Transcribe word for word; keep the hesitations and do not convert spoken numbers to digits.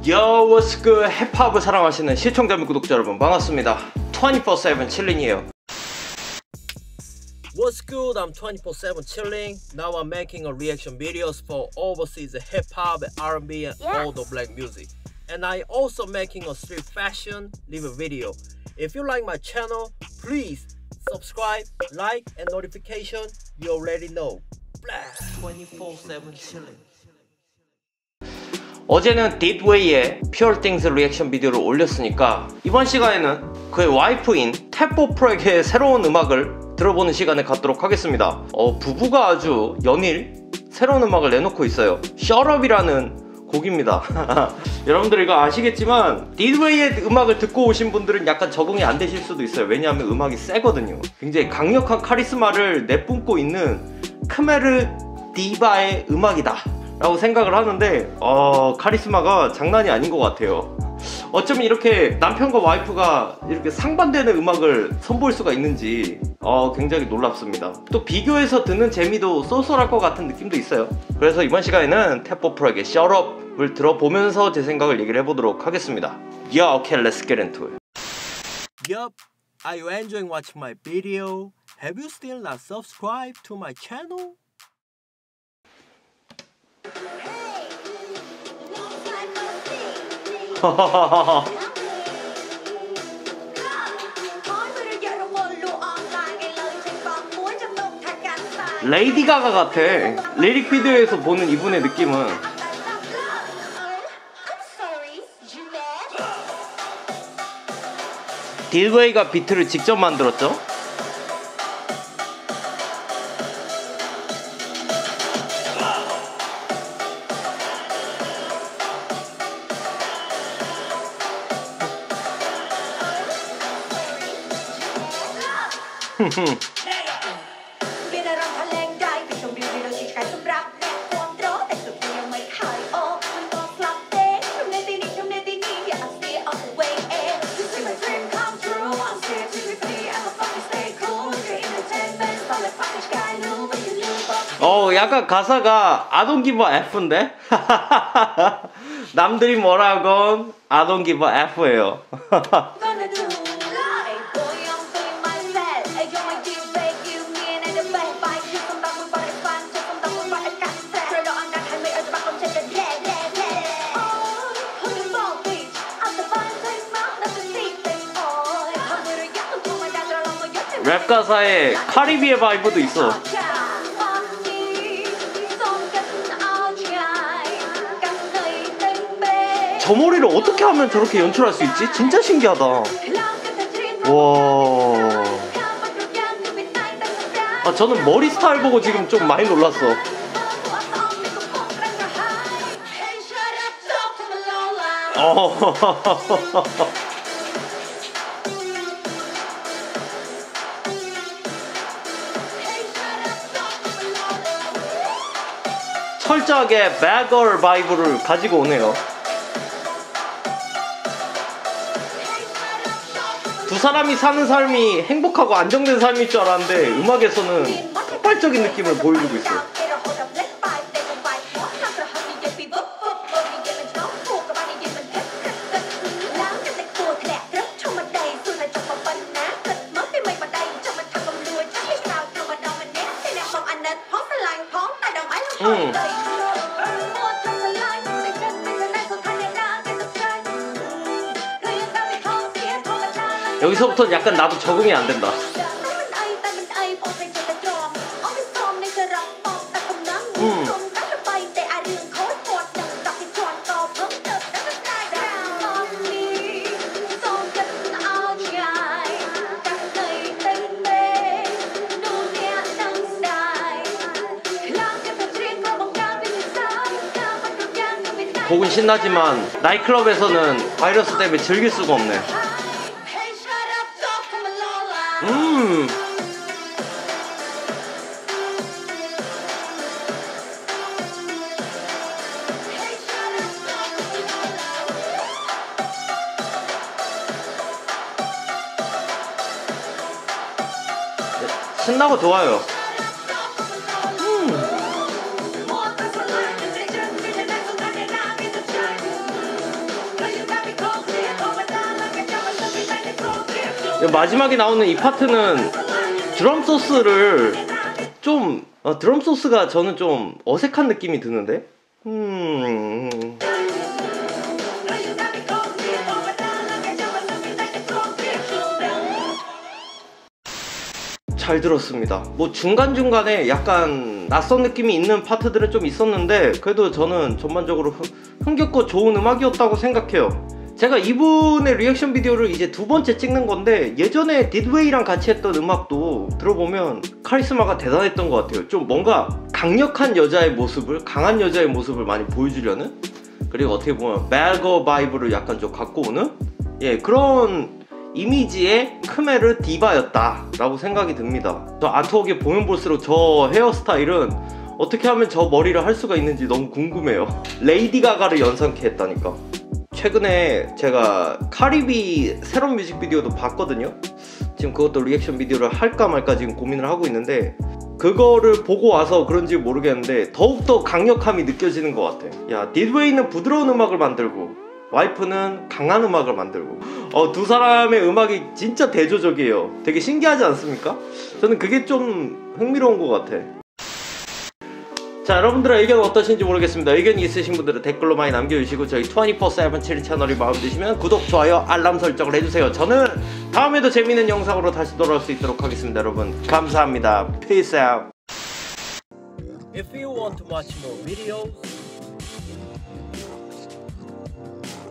Yo, what's good? 힙합을 사랑하시는 시청자 및 구독자 여러분 반갑습니다. twenty-four seven chilling이에요. What's good? I'm twenty-four seven chilling. Now I'm making a reaction videos for overseas hip-hop, R and B and yes. all the black music. And I also making a street fashion review video. If you like my channel, please subscribe, like and notification. You already know. twenty-four seven chilling. 어제는 딥웨이의 Pure Things 리액션 비디오를 올렸으니까 이번 시간에는 그의 와이프인 탭보 프로에게 새로운 음악을 들어보는 시간을 갖도록 하겠습니다. 어, 부부가 아주 연일 새로운 음악을 내놓고 있어요. Shut Up이라는 곡입니다. 여러분들 이거 아시겠지만 딥웨이의 음악을 듣고 오신 분들은 약간 적응이 안 되실 수도 있어요. 왜냐하면 음악이 세거든요. 굉장히 강력한 카리스마를 내뿜고 있는 크메르 디바의 음악이다 라고 생각을 하는데 어, 카리스마가 장난이 아닌 것 같아요. 어쩌면 이렇게 남편과 와이프가 이렇게 상반되는 음악을 선보일 수가 있는지 어, 굉장히 놀랍습니다. 또 비교해서 듣는 재미도 쏠쏠할 것 같은 느낌도 있어요. 그래서 이번 시간에는 탭보 프로에게 Shut Up을 들어보면서 제 생각을 얘기를 해보도록 하겠습니다. Yeah, okay, let's get into it. Yup, are you enjoying watching my video? Have you still not subscribed to my channel? 레이디 가가 같아. 리릭 비디오에서 보는 이분의 느낌은 딜웨이가 비트를 직접 만들었죠? 어, 약간 가사가 I don't give a F인데? 남들이 뭐라건 I don't give a F예요. 랩 가사에 카리비의 바이브도 있어. 저 머리를 어떻게 하면 저렇게 연출할 수 있지? 진짜 신기하다. 와. 아, 저는 머리 스타일 보고 지금 좀 많이 놀랐어. 어. 철저하게 배걸 바이브를 가지고 오네요. 두 사람이 사는 삶이 행복하고 안정된 삶일 줄 알았는데 음악에서는 폭발적인 느낌을 보여주고 있어요. 음. 여기서부터 약간 나도 적응이 안 된다. 음. 곡은 신나지만 나이트클럽에서는 바이러스 때문에 즐길 수가 없네. 음. 신나고 좋아요. 음. 마지막에 나오는 이 파트는 드럼 소스를 좀 어, 드럼 소스가 저는 좀 어색한 느낌이 드는데 음... 잘 들었습니다. 뭐 중간중간에 약간 낯선 느낌이 있는 파트들은 좀 있었는데 그래도 저는 전반적으로 흥겹고 좋은 음악이었다고 생각해요. 제가 이분의 리액션 비디오를 이제 두 번째 찍는 건데 예전에 디드웨이랑 같이 했던 음악도 들어보면 카리스마가 대단했던 것 같아요. 좀 뭔가 강력한 여자의 모습을, 강한 여자의 모습을 많이 보여주려는, 그리고 어떻게 보면 배거 바이브를 약간 좀 갖고 오는 예 그런 이미지의 크메르 디바였다 라고 생각이 듭니다. 저 아트웍에 보면 볼수록 저 헤어스타일은 어떻게 하면 저 머리를 할 수가 있는지 너무 궁금해요. 레이디 가가를 연상케 했다니까. 최근에 제가 카리비 새로운 뮤직비디오도 봤거든요. 지금 그것도 리액션 비디오를 할까 말까 지금 고민을 하고 있는데 그거를 보고 와서 그런지 모르겠는데 더욱더 강력함이 느껴지는 것 같아. 야, 디드웨이는 부드러운 음악을 만들고 와이프는 강한 음악을 만들고 어, 두 사람의 음악이 진짜 대조적이에요. 되게 신기하지 않습니까? 저는 그게 좀 흥미로운 것 같아. 자, 여러분들의 의견은 어떠신지 모르겠습니다. 의견이 있으신 분들은 댓글로 많이 남겨주시고 저희 이십사 세븐 칠 채널이 마음에 드시면 구독, 좋아요, 알람 설정을 해주세요. 저는 다음에도 재밌는 영상으로 다시 돌아올 수 있도록 하겠습니다. 여러분 감사합니다. Peace out. If you want to watch more videos